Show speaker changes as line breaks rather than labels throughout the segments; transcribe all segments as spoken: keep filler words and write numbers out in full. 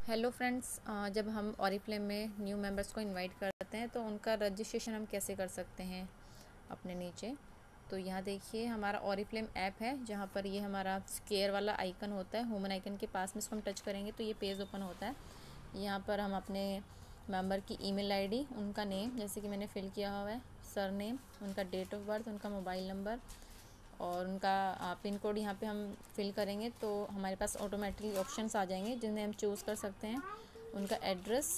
Hello friends, जब हम Oriflame में न्यू मेंबर्स को इनवाइट करते हैं तो उनका रजिस्ट्रेशन हम कैसे कर सकते हैं अपने नीचे। तो यहाँ देखिए हमारा ऑरिफ्लेम ऐप है, जहाँ पर ये हमारा स्केयर वाला आइकन होता है, ह्यूमन आइकन के पास में इसको हम टच करेंगे तो ये पेज ओपन होता है। यहाँ पर हम अपने मेंबर की ईमेल आईडी, उनका नेम जैसे कि मैंने फ़िल किया हुआ है, सर नेम, उनका डेट ऑफ बर्थ, उनका मोबाइल नंबर और उनका पिन कोड यहाँ पे हम फिल करेंगे तो हमारे पास ऑटोमेटिकली ऑप्शंस आ जाएंगे जिन्हें हम चूज़ कर सकते हैं। उनका एड्रेस,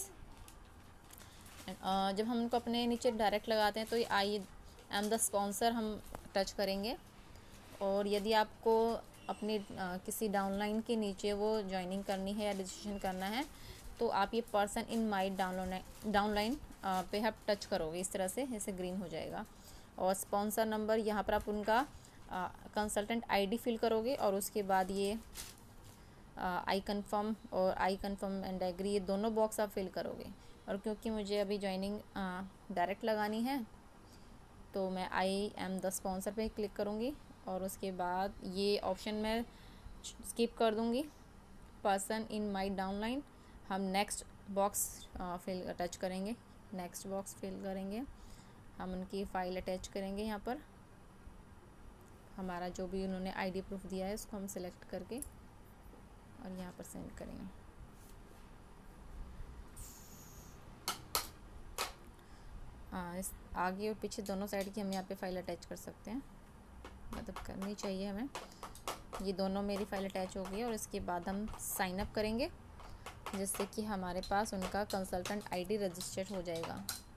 जब हम उनको अपने नीचे डायरेक्ट लगाते हैं तो ये आई एम द स्पॉन्सर हम टच करेंगे। और यदि आपको अपनी किसी डाउनलाइन के नीचे वो ज्वाइनिंग करनी है या रजिस्ट्रेशन करना है तो आप ये person in my downline downline पे आप टच करोगे, इस तरह से ऐसे ग्रीन हो जाएगा। और स्पॉन्सर नंबर, यहाँ पर आप उनका कंसल्टेंट आईडी फिल करोगे और उसके बाद ये आई कन्फर्म और आई कन्फर्म एंड एग्री, ये दोनों बॉक्स आप फिल करोगे। और क्योंकि मुझे अभी ज्वाइनिंग डायरेक्ट लगानी है तो मैं आई एम द स्पॉन्सर पे क्लिक करूँगी और उसके बाद ये ऑप्शन मैं स्किप कर दूँगी, पर्सन इन माई डाउनलाइन। हम नेक्स्ट बॉक्स फिल टच करेंगे, नेक्स्ट बॉक्स फिल करेंगे, हम उनकी फ़ाइल अटैच करेंगे। यहाँ पर हमारा जो भी उन्होंने आईडी प्रूफ दिया है उसको हम सिलेक्ट करके और यहाँ पर सेंड करेंगे। हाँ, इस आगे और पीछे दोनों साइड की हम यहाँ पे फाइल अटैच कर सकते हैं, मतलब करनी चाहिए हमें। ये दोनों मेरी फाइल अटैच हो गई और इसके बाद हम साइन अप करेंगे जिससे कि हमारे पास उनका कंसल्टेंट आईडी रजिस्टर्ड हो जाएगा।